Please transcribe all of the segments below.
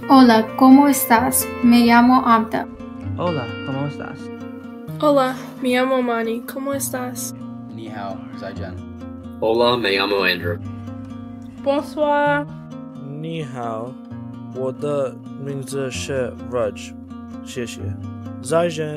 Hola, ¿cómo estás? Me llamo Abda. Hola, ¿cómo estás? Hola, me llamo Mani. ¿Cómo estás? Ni hao, Zaijian. Hola, me llamo Andrew. Bonsoir. 你好，我的名字是 Raj，谢谢。再见。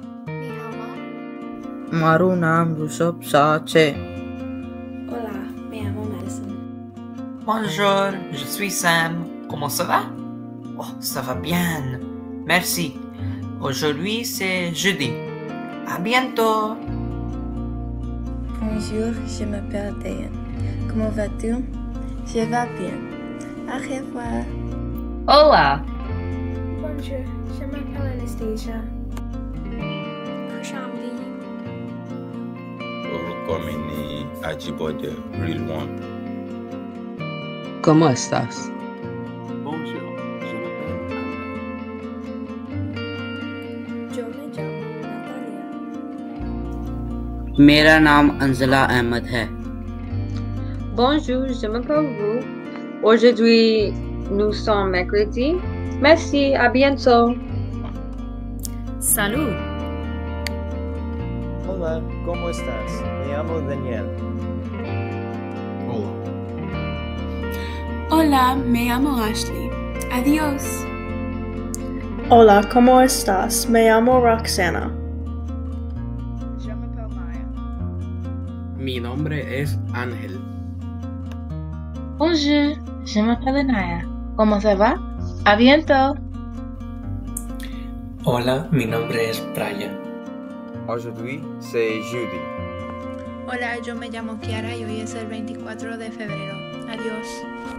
મારું નામ ઋષભ શાહ છે. Hola, me llamo Madison. Bonjour, je suis Sam. Comment ça va? Oh, ça va bien. Merci. Aujourd'hui, c'est jeudi. À bientôt. Bonjour, je m'appelle Dayan. Comment vas-tu? Je vais bien. Au revoir. Hola. Bonjour, je m'appelle Anastasia. Kushambi. Orúkọ mi ni Ajibode Real One. ¿Cómo estás? Bonjour, je m'appelle Yo me llamo Natalia. मेरा नाम अंजला अहमद है. Bonjour, je m'appelle Wu. Aujourd'hui, nous sommes mercredi. Merci, à bientôt. Salud. Hola, ¿cómo estás? Me llamo Daniel. Hola. Hola, me llamo Ashley. Adiós. Hola, ¿cómo estás? Me llamo Roxana. Je m'appelle Maya. Mi nombre es Ángel. Bonjour, je m'appelle Naya. ¿Cómo se va? A bientôt. Hola, mi nombre es Brian. Aujourd'hui, c'est jeudi. Hola, yo me llamo Kiara y hoy es el 24 de febrero. Adiós.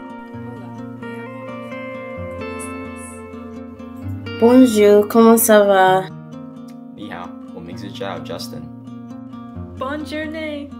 Bonjour, comment ça va? Ni hao, 我名字叫 Justin. Bonne journée.